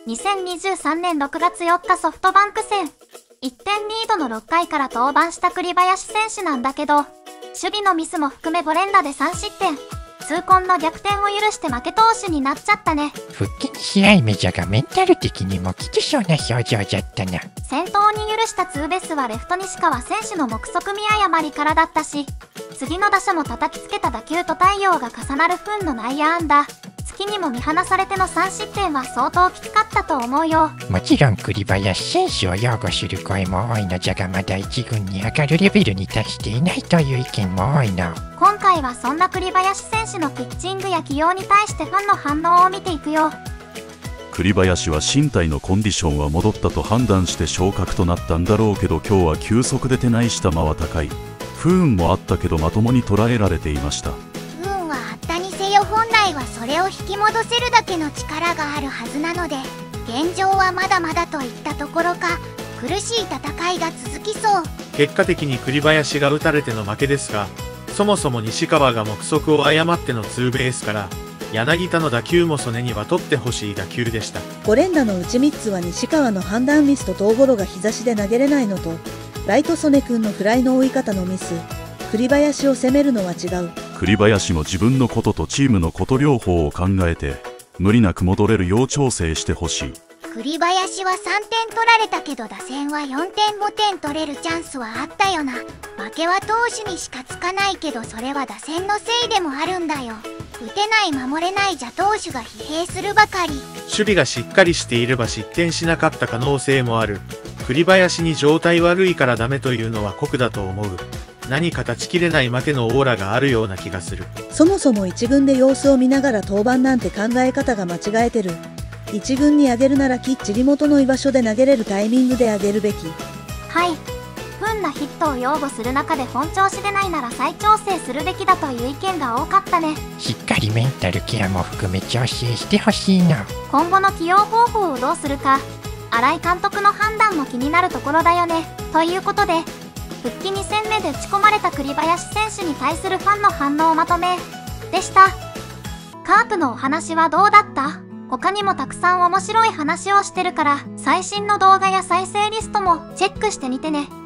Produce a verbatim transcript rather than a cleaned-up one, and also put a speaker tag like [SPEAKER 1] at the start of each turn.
[SPEAKER 1] にせんにじゅうさんねんろくがつよっかソフトバンク戦。いってんリードのろっかいから登板した栗林選手なんだけど、守備のミスも含めご連打でさんしってん。痛恨の逆転を許して負け投手になっちゃったね。
[SPEAKER 2] 復帰に試合目じゃがメンタル的にもきつそうな表情じゃったな。
[SPEAKER 1] 先頭に許したツーベースはレフト西川選手の目測見誤りからだったし、次の打者も叩きつけた打球と太陽が重なる分の内野安打。月にも見放されてのさんしってんは相当きつかったと思うよ。
[SPEAKER 2] もちろん栗林選手を擁護する声も多いのじゃが、まだ一軍に上がるレベルに達していないという意見も多いの。
[SPEAKER 1] 今回はそんな栗林選手のピッチングや起用に対してファンの反応を見ていくよ。
[SPEAKER 3] 栗林は身体のコンディションは戻ったと判断して昇格となったんだろうけど、今日は球速で手ないした間は高い。不運もあったけどまともに捉えられていました。
[SPEAKER 4] 不運はあったにせよ、本来はそれを引き戻せるだけの力があるはずなので、現状はまだまだといったところか、苦しい戦いが続きそう。
[SPEAKER 5] 結果的に栗林が打たれての負けですが、そもそも西川が目測を誤ってのツーベースから、柳田の打球も曽根には取ってほしい打球でした。
[SPEAKER 6] ご連打のうちみっつは西川の判断ミスと遠ゴロが日差しで投げれないのと、ライト曽根君のフライの追い方のミス。栗林を責めるのは違う。
[SPEAKER 3] 栗林も自分のこととチームのこと両方を考えて、無理なく戻れるよう調整してほしい。
[SPEAKER 4] 栗林はさんてん取られたけど、打線はよんてんごてん取れるチャンスはあったよな。負けは投手にしかつかないけど、それは打線のせいでもあるんだよ。打てない守れないじゃ投手が疲弊するばかり。
[SPEAKER 5] 守備がしっかりしていれば失点しなかった可能性もある。栗林に状態悪いからダメというのは酷だと思う。何か断ち切れない負けのオーラがあるような気がする。
[SPEAKER 6] そもそも一軍で様子を見ながら登板なんて考え方が間違えてる。一軍に上げるならきっちり元の居場所で投げれるタイミングで上げるべき。
[SPEAKER 1] はい。不運なヒットを擁護する中で本調子でないなら再調整するべきだという意見が多かったね。
[SPEAKER 2] しっかりメンタルケアも含め調整してほしいの。
[SPEAKER 1] 今後の起用方法をどうするか、新井監督の判断も気になるところだよね。ということで、復帰に戦目で打ち込まれた栗林選手に対するファンの反応をまとめでした。カープのお話はどうだった？他にもたくさん面白い話をしてるから、最新の動画や再生リストもチェックしてみてね。